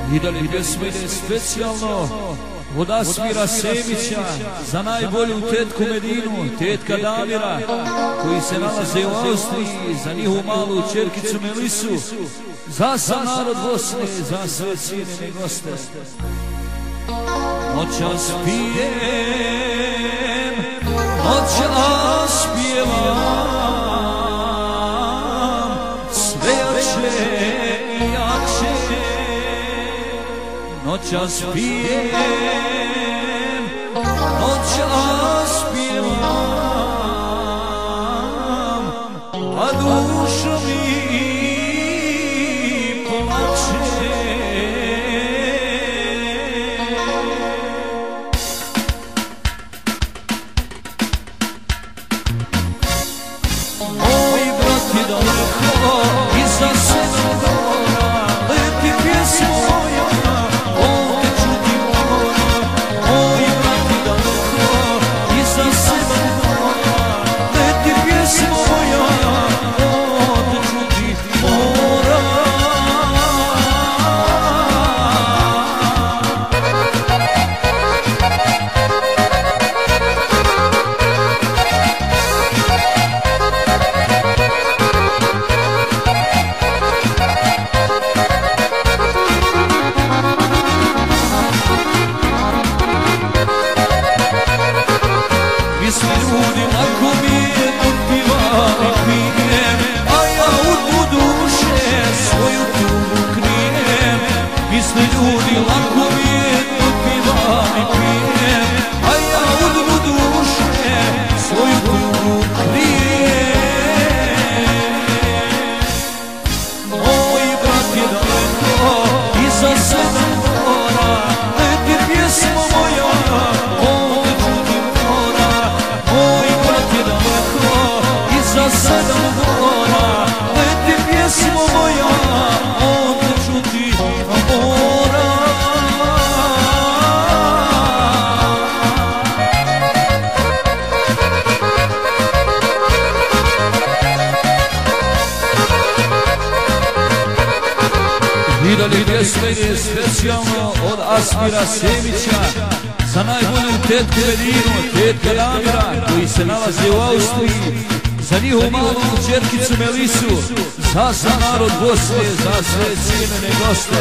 I da li pjesma ide specijalno od Asmira Semića za najbolju tetku Medinu, tetka Damira, koji se nalaze u Austriji, za njihovu malu čerkicu Melisu, za sam narod Bosne, za sve cijenjene goste. Noćas pijem, noćas pjevam, sve jače i jače. Noćas pijem, noćas pjevam, a duša mi plače. Moji brati daleko iza sedam gora, leti pjesmo moja, ovdje čuti mora. Moji brati daleko iza sedam gora, leti pjesmo moja, ovdje čuti mora. Mi svi ljudi lako mi je dopivam i pijem, a ja u duše svoju tugu krijem. Mi svi ljudi lako mi je dopivam i pijem, a ja u duše svoju tugu krijem. Moji brati daleko iza sedam gora, leti pjesmo moja, ovdje čuti mora. Moji brati daleko iza sedam gora, leti pjesmo moja, ovdje čuti mora. I da li pjesma ide specijalno od Asmira Semića za najbolju tetku Medinu, tetka Damira, koji se nalaze u Austriji, za njihovu malu čerkicu Melisu, za sam narod Bosne, za sve cijenjene goste.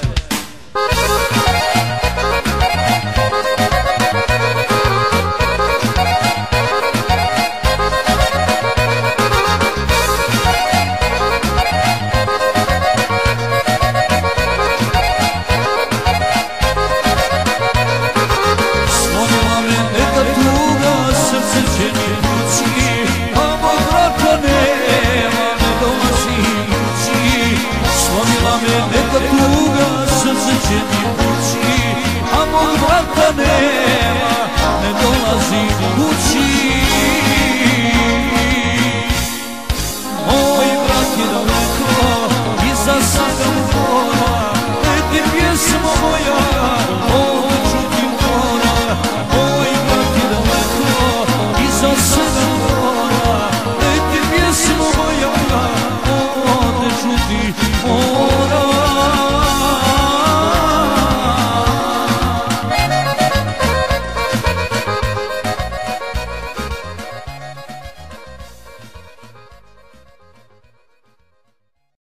Slomila me neka tuga, srce će mi kući, a mog brata nema, ne dolazi kući. Slomila me neka tuga, srce će mi kući, a mog brata nema, ne dolazi kući. Moji brati daleko iza sedam gora, leti pjesmo moja,